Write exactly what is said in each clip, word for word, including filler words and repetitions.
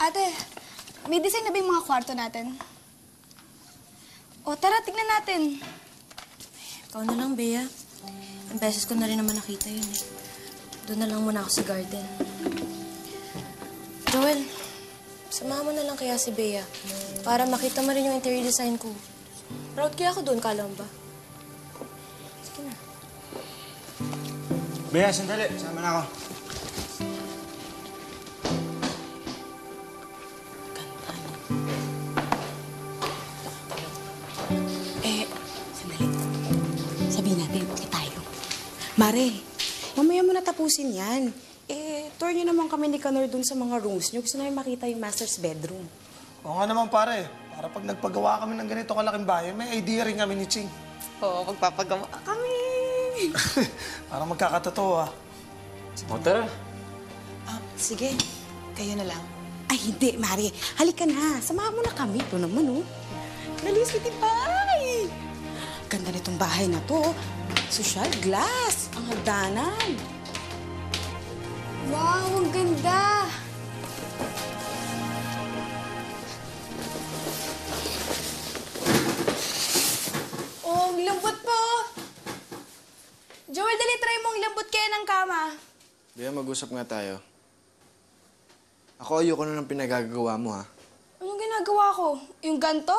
Ate, may design na ba yung mga kwarto natin? O, tara, tignan natin. Ikaw na lang, Bea. Ang beses ko na rin naman nakita yun eh. Doon na lang muna ako sa garden. Joel, samahan mo na lang kaya si Bea para makita mo rin yung interior design ko. Proud kaya ako doon, kala mo ba? Sige na. Bea, sandali. Sama na ako. Eh, sandali. Sabihin natin, okay tayo. Mare, mamaya mo na tapusin yan. Eh, tour niyo naman kami ni Kanor dun sa mga rooms niyo. Gusto namin makita yung master's bedroom. Oo nga naman, pare. Para pag nagpagawa kami ng ganito kalaking bahay, may idea rin kami ni Ching. Oo, magpapagawa kami. Para magkakatotoo, ah. O, tara. Ah, sige, kayo na lang. Ay, hindi, Mare. Halika na. Samahan mo na kami. Ito naman, oh. Dali, sweetie pie. Ganda nitong bahay na to. Social glass. Ang hagdanan. Wow, ang ganda! Oh, ang lambot po! Joel, dali, try mo ang lambot kaya ng kama. Bea, mag-usap nga tayo. Ako, ayoko na ng pinagagawa mo, ha? Anong ginagawa ko? Yung ganto?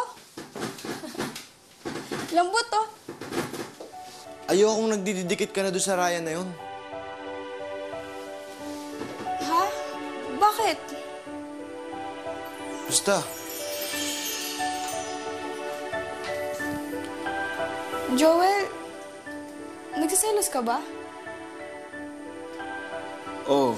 Lambot, oh. Ayokong nagdidikit ka na doon sa Ryan na yun. Ha? Bakit? Basta. Joel, nagsiselos ka ba? Oo.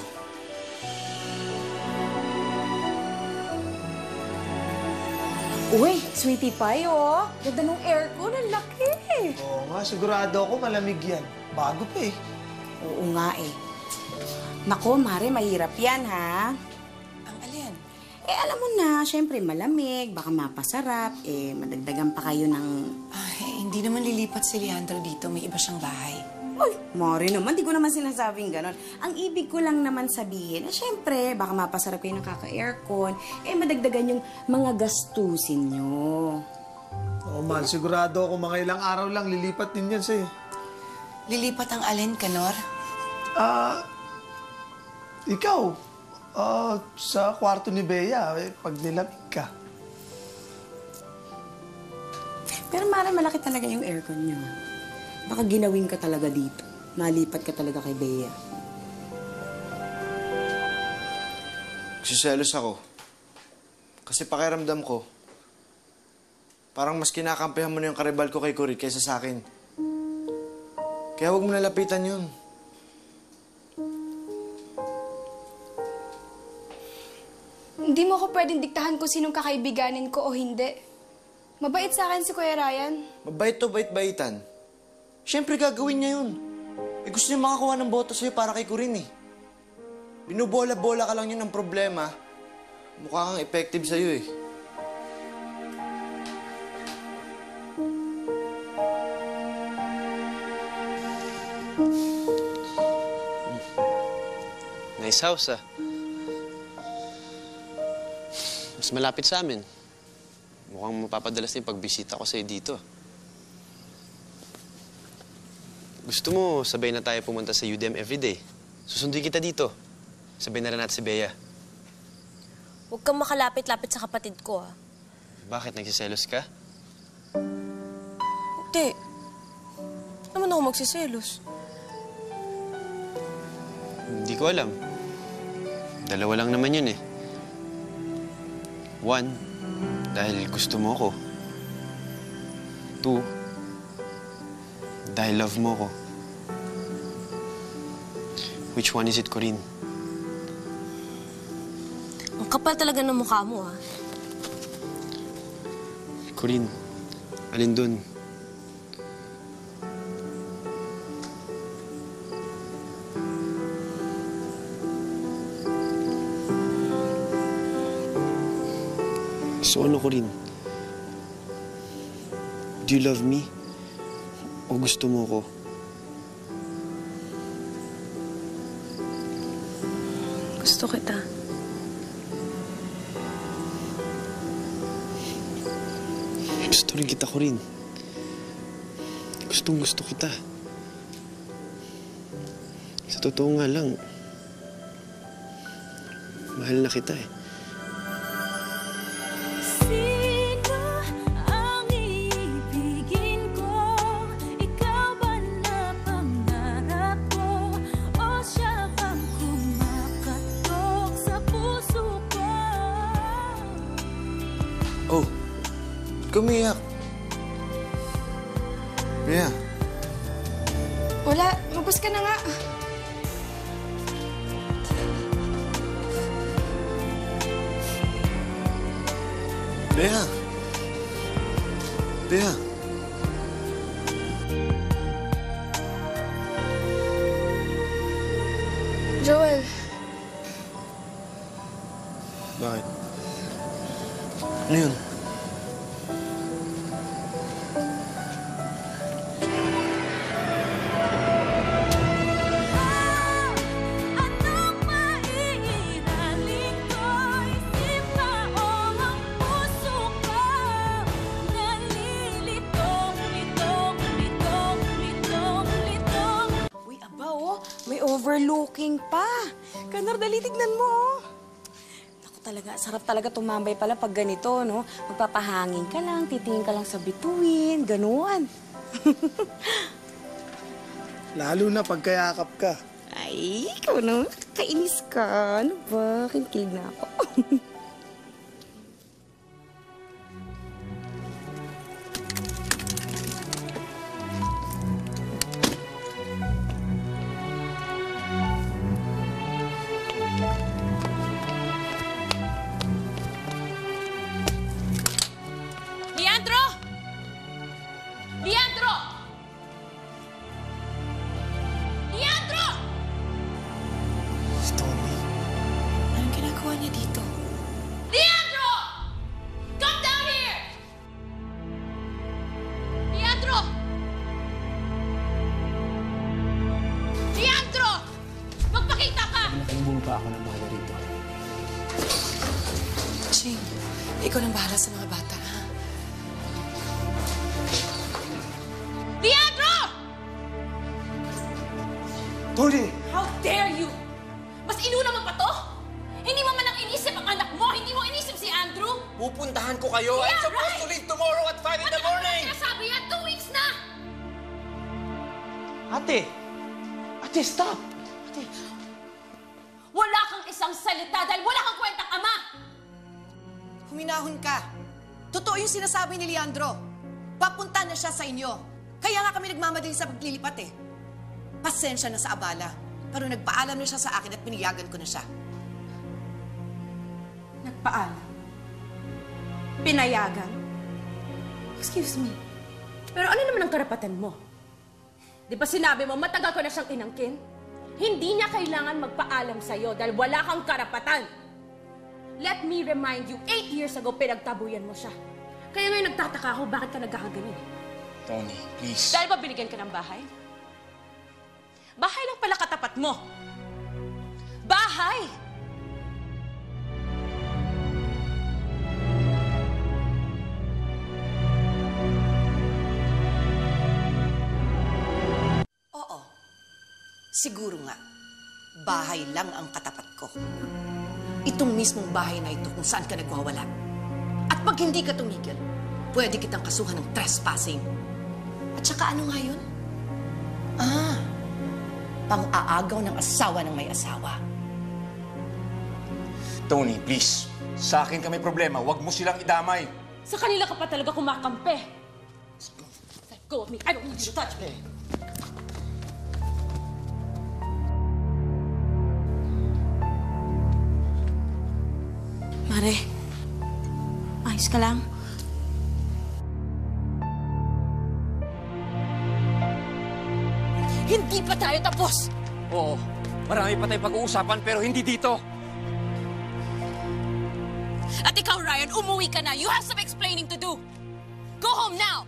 Uy, sweetie pie, oh. Ganda nung aircon. Ang laki. Oo nga, sigurado ako malamig yan. Bago pa, eh. Oo nga, eh. Nako, Mare, mahirap yan, ha? Ang alin? Eh, alam mo na, syempre malamig, baka mapasarap, eh, madagdagan pa kayo ng... Ay, hindi naman lilipat si Leandro dito. May iba siyang bahay. Uy, Mare naman, di ko naman sinasabing ganon. Ang ibig ko lang naman sabihin, eh, syempre, baka mapasarap kayo ng kaka-aircon, eh, madagdagan yung mga gastusin nyo. Oo, man, sigurado ako mga ilang araw lang lilipat din yan sa'yo. Lilipat ang alin, Kanor? Ah, ikaw, ah, sa kwarto ni Bea, eh, pag nilamig ka. Pero Mare, malaki talaga yung aircon nyo. Baka ginawin ka talaga dito. Malipat ka talaga kay Bea. Nagsiselos ako. Kasi pakiramdam ko, parang mas kinakampihan mo na yung karibal ko kay Corrine kaysa sa akin. Kaya huwag mo nalapitan yun. Hindi mo ako pwedeng diktahan kung sinong kakaibiganin ko o hindi. Mabait sa akin si Kuya Ryan. Mabait to bait-baitan. Siyempre gagawin niya yun. Eh gusto niya makakuha ng boto sa'yo para kay Corrine eh. Binubola-bola ka lang yun ng problema. Mukha kang effective sa'yo eh. Nice house, ah. Mas malapit sa amin. Mukhang mapapadalas na yung pagbisita ko sa'yo dito. Gusto mo, sabay na tayo pumunta sa U D M everyday. Susunduin kita dito. Sabay na rin natin si Bea. Huwag kang makalapit-lapit sa kapatid ko, ah. Bakit? Nagsiselos ka? Hindi. Naman ako magsiselos. Hindi ko alam. Dalawa lang naman yun eh. One, dahil gusto mo ako. Two, dahil love mo ako. Which one is it, Corrine? Ang kapal talaga ng mukha mo, ah. Corrine, alin dun? So ano, Corrine? Do you love me? O gusto mo ko? Gusto kita. Gusto rin kita, Corrine. Gustong gusto kita. Sa totoo nga lang, mahal na kita eh. Sino ang iibigin ko? Ikaw ba na pangarap ko? O siya bang kumakatok sa puso ko? Oh, gumiyak. Bea. Wala, mabos ka na nga. Bea. Bea. Joel, Bakit? Ano yun? Anong maiiralin ko? Isip na o ang puso ko? Nalilitong, litong, litong, litong, litong. Uy, aba oh, may overlooking pa. Kanor, dali tignan mo oh. Naku talaga, sarap talaga tumambay pala pag ganito, no? Magpapahangin ka lang, titingin ka lang sa bituin, ganuan. Lalo na pagkayakap ka. Ay, ikaw naman, kainis ka. Ano ba? Kinikilig na ako. Leandro! Leandro! Leandro! Si Toni. Anong ginagawa niya dito? Leandro! Come down here! Leandro! Leandro! Magpakita ka! Nakalimupa ako ng bahala rito. Ching, ikaw nang bahala sa mga bata, ha? Leandro! Toni! How dare you! Mas inuna mo pa to? Hindi mo man lang inisip ang anak mo, hindi mo inisip si Andrew? Pupuntahan ko kayo. Yeah, I'm supposed right. to leave tomorrow at five in the morning. Ano sinasabi yan? Two weeks na! Ate! Ate, stop! Ate, Wala kang isang salita dahil wala kang kwentang ama! Huminahon ka. Totoo yung sinasabi ni Leandro. Papunta na siya sa inyo. Kaya nga kami nagmamadali sa paglilipat eh. Pasensya na sa abala. Pero nagpaalam na siya sa akin at piniyagan ko na siya. Nagpaalam. Pinayagan. Excuse me. Pero ano naman ang karapatan mo? Di ba sinabi mo, matagal ko na siyang inangkin? Hindi niya kailangan magpaalam sa'yo dahil wala kang karapatan. Let me remind you, eight years ago, pinagtabuyan mo siya. Kaya ngayon nagtataka ako, bakit ka nagkakaganyan? Toni, please. Dahil ba binigyan ka ng bahay? Bahay lang pala katapat mo. Bahay! Oo. Siguro nga. Bahay lang ang katapat ko. Itong mismong bahay na ito kung saan ka nagwawala. At pag hindi ka tumigil, pwede kitang kasuhan ng trespassing. At saka ano nga yun? Ah, pang-aagaw ng asawa ng may asawa. Toni, please. Sa akin ka may problema. Huwag mo silang idamay. Sa kanila ka pa talaga kumakampi. Let go of me. I don't need you to touch me. Mare, ayos ka lang? Hindi pa tayo tapos! Oo, marami pa tayong pag-uusapan pero hindi dito. At ikaw, Ryan, umuwi ka na. You have some explaining to do. Go home now!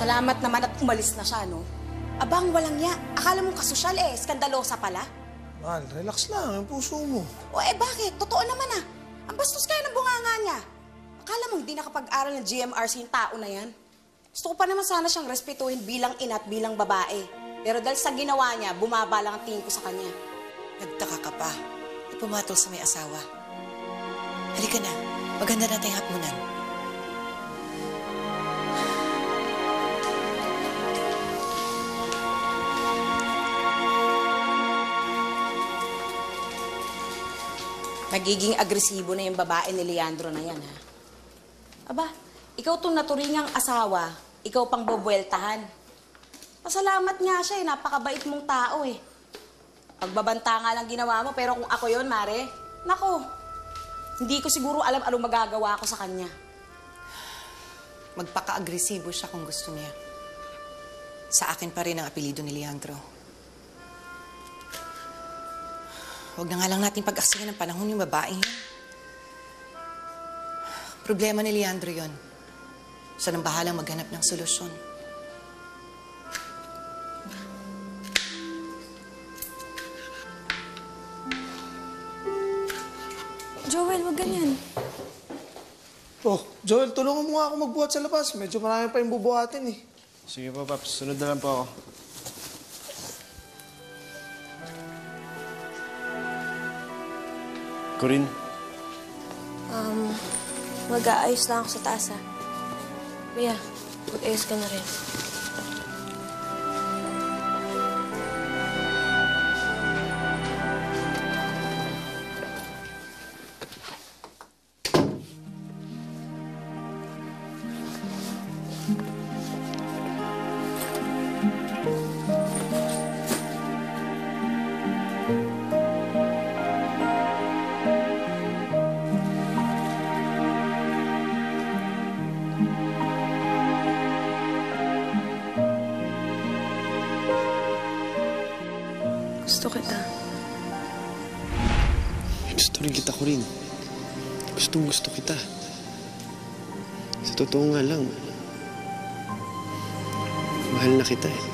Salamat naman at umalis na siya, no? Abang, walang ya. Akala mong kasosyal eh, skandalosa pala. Mahal, relax lang. Yung puso mo. O eh bakit? Totoo naman ah. Ang bastos kaya ng bunganga niya. Akala mo hindi nakapag-aral ng G M R C yung tao na yan? Gusto ko pa naman sana siyang respetuhin bilang ina at bilang babae. Pero dahil sa ginawa niya, bumaba lang ang tingin ko sa kanya. Nagtaka ka pa. Ipumatol sa may asawa. Halika na. Maganda natin hapunan. Magiging agresibo na yung babae ni Leandro na yan, ha? Aba, ikaw tong naturingang asawa, ikaw pang bobueltahan. Pasalamat nga siya eh, napakabait mong tao eh. Pagbabanta nga lang ginawa mo, pero kung ako yon, Mare, nako, hindi ko siguro alam anong magagawa ko sa kanya. Magpaka-agresibo siya kung gusto niya. Sa akin pa rin ang apelido ni Leandro. Huwag na nga lang natin pag-aksiyan ng panahon yung babaeng yun. Problema ni Leandro yun. Siya nang bahalang maghanap ng solusyon. Joel, wag ganyan. Oh, Joel, tulungan mo nga ako magbuhat sa labas. Medyo marami pa yung bubuhatin eh. Sige po, Paps. Sunod na lang po ako. Corrine? Um, mag-aayos lang ako sa taas, ha? Bea, mag-ayos ka na rin. Gusto kita. Gusto rin kita, Corrine. Gustong gusto kita. Sa totoo nga lang, mahal na kita eh.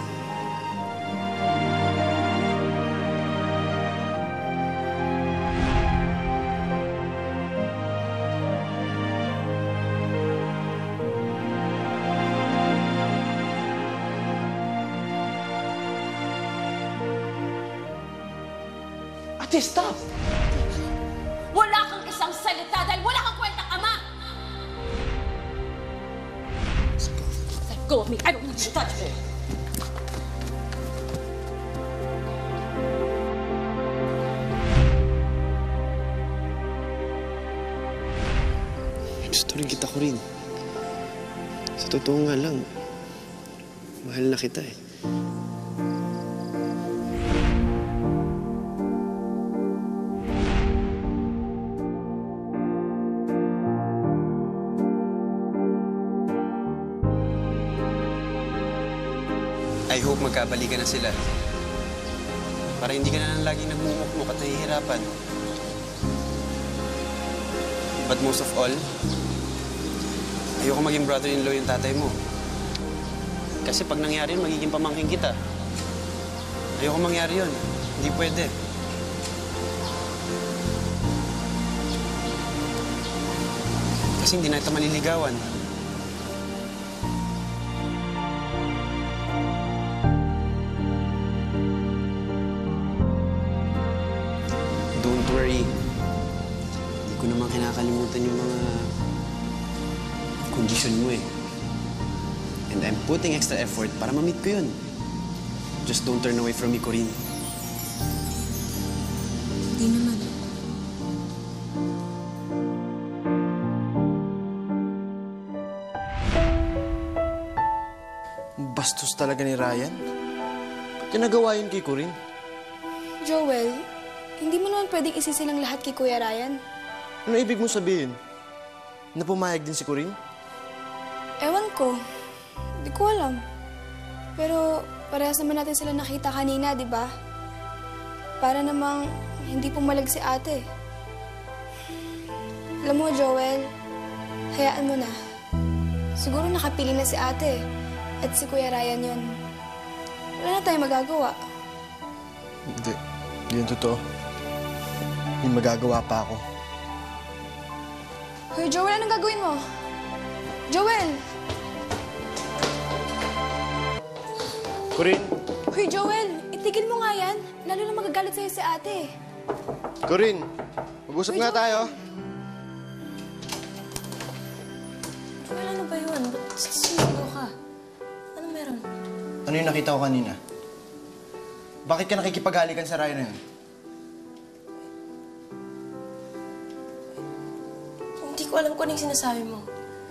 Ate, stop! Wala kang isang salita dahil wala kang kwentang ama! Let go of me. I don't want you to touch me. Gusto rin kita, Corrine. Sa totoo nga lang, mahal na kita eh. I hope magkabalikan na sila. Para hindi ka na lang laging nagmumukmuk at nahihirapan. But most of all, ayoko maging brother-in-law yung tatay mo. Kasi pag nangyari yun, magiging pamangkin kita. Ayoko mangyari yun. Hindi pwede. Kasi hindi na kita maliligawan. Don't worry. Hindi ko naman kinakalimutan yung mga kondisyon mo eh. And I'm putting extra effort para ma-meet ko yun. Just don't turn away from me, Corrine. Hindi naman. Bastos talaga ni Ryan. Ba't niya nagawa yun kay Corrine? Joel, hindi mo naman pwedeng isisilang lahat kay Kuya Ryan. Ano ibig mo sabihin? Na pumayag din si Corrine? Ewan ko. Hindi ko alam. Pero parehas naman natin sila nakita kanina, di ba? Para namang hindi pumalag si ate. Alam mo, Joel, hayaan mo na. Siguro nakapili na si ate. at si Kuya Ryan yun, wala na tayong magagawa. Hindi. Hindi yan totoo. May magagawa pa ako. Hoy, Joel, anong gagawin mo? Joel! Corrine! Hoy, Joel! Itigil mo nga yan. Lalo na magagalit sa'yo si ate. Corrine! Mag-usap nga tayo. Joel, ano ba yun? Ba't sisigaw ka? Ano meron? Ano yung nakita ko kanina? Bakit ka nakikipaghalikan sa Ryan na yun? Hindi ko alam kung ano yung sinasabi mo.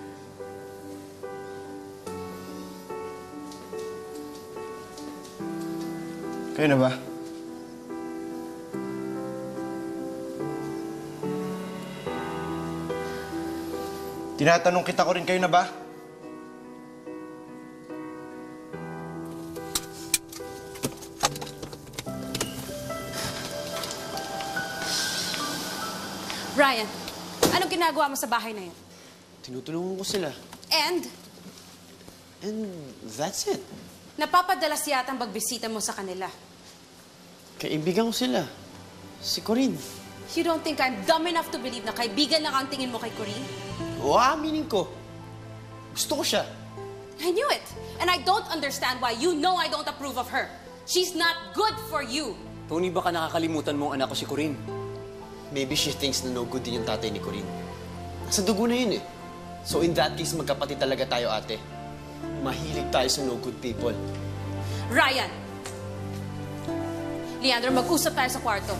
Kayo na ba? Tinatanong kita ko rin, kayo na ba? Ryan, anong ginagawa mo sa bahay na yun? Tinutulungan ko sila. And, And that's it. napapadalas yata ang pagbisita mo sa kanila. Kaibigan ko sila. Si Corrine. You don't think I'm dumb enough to believe na kaibigan lang ang tingin mo kay Corrine? O, aaminin ko. Gusto ko siya. I knew it. And I don't understand why you know I don't approve of her. She's not good for you. Toni, baka nakakalimutan mo ang anak ko si Corrine. Maybe she thinks na no good din yung tatay ni Corrine. Nasa dugo na yun eh. So in that case, magkapatid talaga tayo, ate. Mahilig tayo sa no good people. Ryan! Leandro, mag-usap tayo sa kwarto.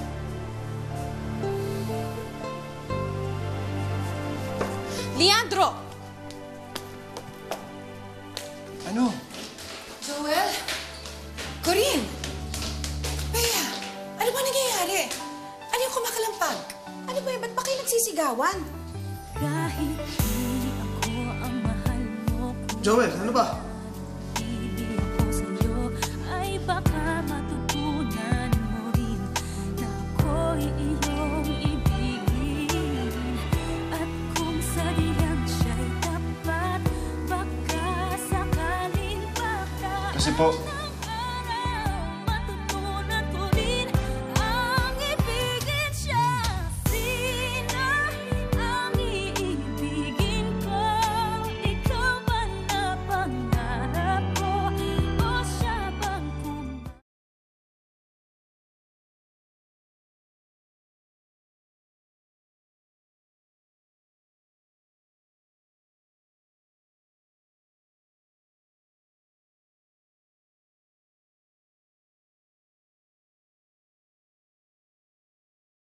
Leandro! Ano? Joel? Corrine? Bea, ano ba nangyayari? Ano yung kumakalampag? Ano ba yun? Ba't ba kayo nagsisigawan? Kahit di ako ang mahal mo, Joel, ano ba? pili ako sa'yo, ay baka matutunan mo rin na ako'y iyong ibigin. At kung sadyang siya'y tapat, baka sakaling baka Kasi po,